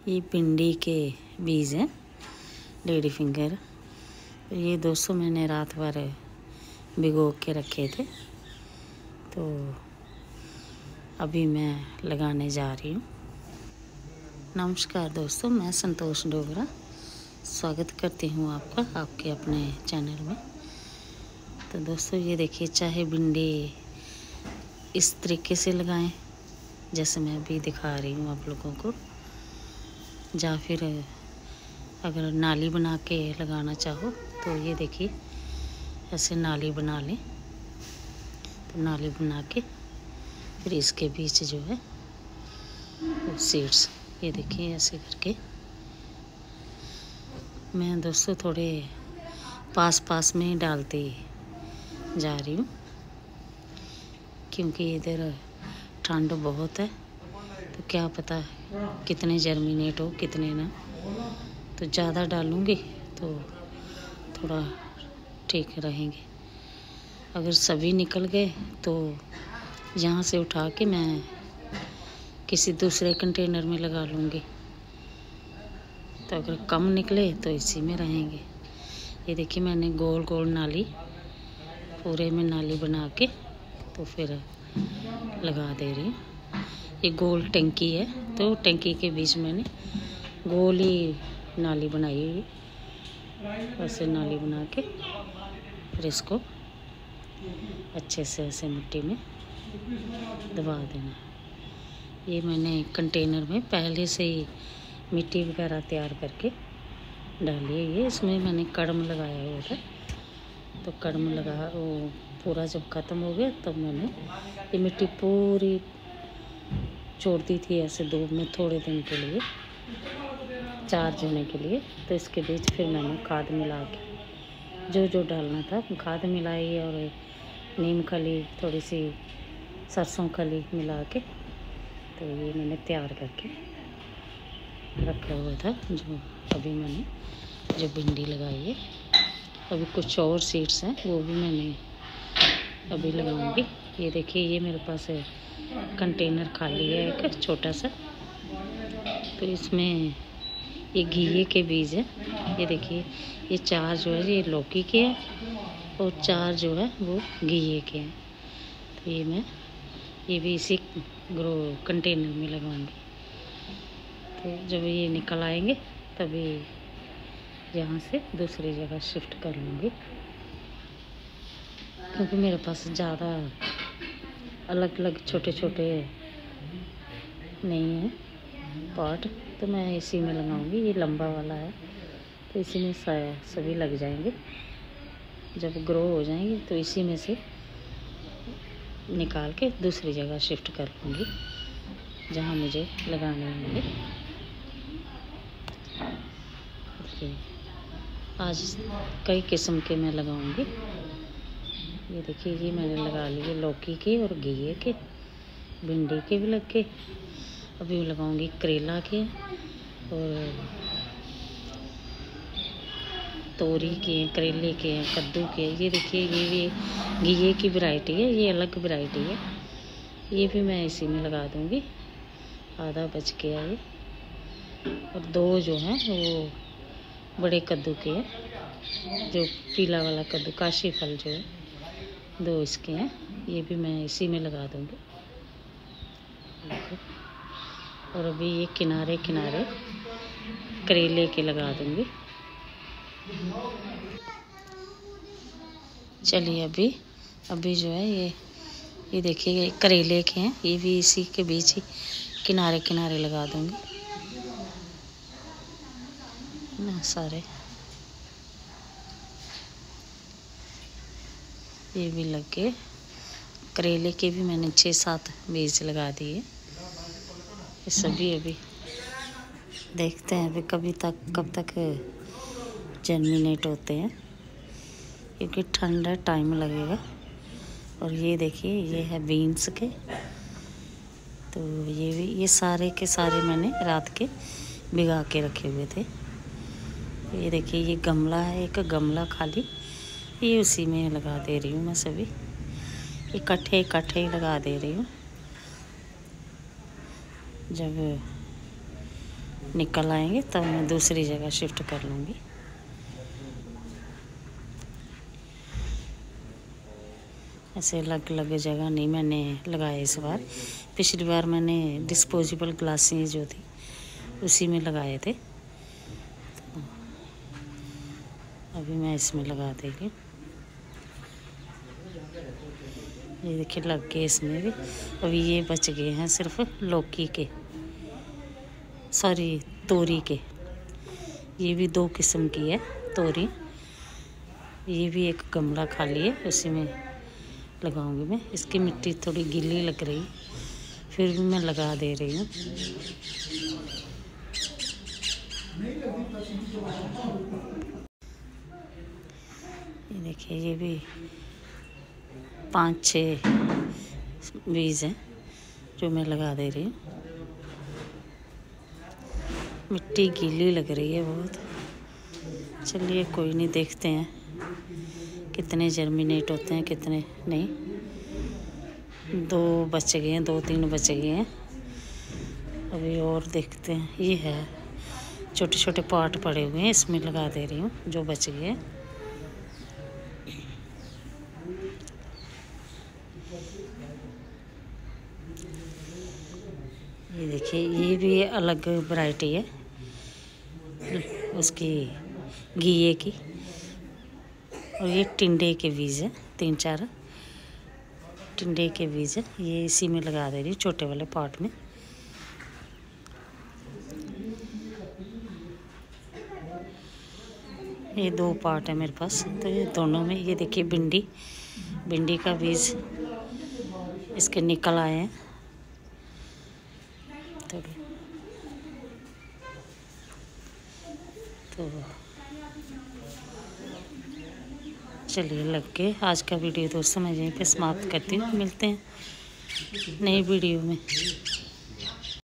ये भिंडी के बीज हैं, लेडी फिंगर। ये दोस्तों मैंने रात भर भिगो के रखे थे, तो अभी मैं लगाने जा रही हूँ। नमस्कार दोस्तों, मैं संतोष डोगरा स्वागत करती हूँ आपका आपके अपने चैनल में। तो दोस्तों ये देखिए, चाहे भिंडी इस तरीके से लगाएं जैसे मैं अभी दिखा रही हूँ आप लोगों को, या फिर अगर नाली बना के लगाना चाहो तो ये देखिए ऐसे नाली बना लें। तो नाली बना के फिर इसके बीच जो है वो सीड्स ये देखिए ऐसे करके मैं दोस्तों थोड़े पास में डालती जा रही हूँ, क्योंकि इधर ठंड बहुत है। तो क्या पता कितने जर्मिनेट हो कितने ना। तो ज़्यादा डालूँगी तो थोड़ा ठीक रहेंगे। अगर सभी निकल गए तो यहाँ से उठा के मैं किसी दूसरे कंटेनर में लगा लूँगी। तो अगर कम निकले तो इसी में रहेंगे। ये देखिए मैंने गोल गोल नाली पूरे में नाली बना के तो फिर लगा दे रही हूँ। ये गोल टंकी है, तो टंकी के बीच मैंने गोल ही नाली बनाई हुई, ऐसे नाली बना के फिर इसको अच्छे से ऐसे मिट्टी में दबा देना। ये मैंने कंटेनर में पहले से ही मिट्टी वगैरह तैयार करके डाली है। ये इसमें मैंने कड़म लगाया हुआ था, तो कड़म लगा वो पूरा जब ख़त्म हो गया तब मैंने ये मिट्टी पूरी छोड़ दी थी ऐसे धूप में थोड़े दिन के लिए, चार्ज होने के लिए। तो इसके बीच फिर मैंने खाद मिला के जो डालना था खाद मिलाई, और नीम खली थोड़ी सी सरसों खली मिला के तो ये मैंने तैयार करके रखा हुआ था। जो अभी मैंने जो भिंडी लगाई है, अभी कुछ और सीड्स हैं वो भी मैंने अभी लगाऊंगी। ये देखिए ये मेरे पास कंटेनर खाली है एक छोटा सा, तो इसमें ये घिये के बीज है। ये देखिए ये 4 जो है ये लौकी के हैं और 4 जो है वो घिये के हैं। तो ये भी इसी ग्रो कंटेनर में लगाऊंगी। तो जब ये निकल आएंगे तभी यहाँ से दूसरी जगह शिफ्ट कर लूँगी, क्योंकि मेरे पास ज़्यादा अलग अलग छोटे छोटे नहीं है पॉट। तो मैं इसी में लगाऊंगी। ये लंबा वाला है तो इसी में सभी लग जाएंगे। जब ग्रो हो जाएंगे तो इसी में से निकाल के दूसरी जगह शिफ्ट कर लूँगी जहाँ मुझे लगाने होंगे। आज कई किस्म के मैं लगाऊंगी। ये देखिए ये मैंने लगा लिए लौकी के और घिये के, भिंडी के भी लग के, अभी लगाऊंगी करेला के और तोरी के, करेले के, कद्दू के। ये देखिए ये भी घिये की वैरायटी है, ये अलग वैरायटी है। ये भी मैं इसी में लगा दूंगी। आधा बच गया ये, और 2 जो हैं वो बड़े कद्दू के हैं, जो पीला वाला कद्दू काशी फल जो है 2 इसके हैं। ये भी मैं इसी में लगा दूंगी। और अभी ये किनारे किनारे करेले के लगा दूंगी। चलिए अभी जो है ये देखिए ये करेले के हैं, ये भी इसी के बीच ही किनारे किनारे लगा दूंगी ना सारे। ये भी लग गए। करेले के भी मैंने 6-7 बीज लगा दिए। ये सभी अभी देखते हैं अभी कब तक जर्मिनेट होते हैं, क्योंकि ठंड है टाइम लगेगा। और ये देखिए ये है बीन्स के, तो ये सारे के सारे मैंने रात के भिगा के रखे हुए थे। ये देखिए ये गमला है, एक गमला खाली, ये उसी में लगा दे रही हूँ मैं सभी इकट्ठे लगा दे रही हूँ। जब निकल आएंगे तब मैं दूसरी जगह शिफ्ट कर लूँगी। ऐसे अलग अलग जगह नहीं मैंने लगाया इस बार। पिछली बार मैंने डिस्पोजेबल ग्लासें जो थी उसी में लगाए थे, तो अभी मैं इसमें लगा देगी। ये देखिए लग गए इसमें भी। अभी ये बच गए हैं सिर्फ लौकी के, सॉरी तोरी के। ये भी 2 किस्म की है तोरी। ये भी एक गमला खाली है, उसी में लगाऊंगी मैं। इसकी मिट्टी थोड़ी गीली लग रही, फिर भी मैं लगा दे रही हूँ। ये देखिए ये भी 5-6 बीज हैं जो मैं लगा दे रही हूँ। मिट्टी गीली लग रही है बहुत। चलिए कोई नहीं, देखते हैं कितने जर्मिनेट होते हैं कितने नहीं। 2 बच गए हैं, 2-3 बच गए हैं अभी, और देखते हैं। ये है छोटे छोटे पॉट पड़े हुए हैं, इसमें लगा दे रही हूँ जो बच गए हैं। ये देखिए ये भी अलग वैरायटी है उसकी, घिये की। और ये टिंडे के बीज है, 3-4 टिंडे के बीज है। ये इसी में लगा दे रही हूँ छोटे वाले पॉट में। ये 2 पॉट है मेरे पास, तो ये दोनों में। ये देखिए भिंडी का बीज इसके निकल आए हैं थोड़े। तो चलिए लग के आज का वीडियो दोस्तों मैं यहीं पे समाप्त करती हूँ। मिलते हैं नई वीडियो में।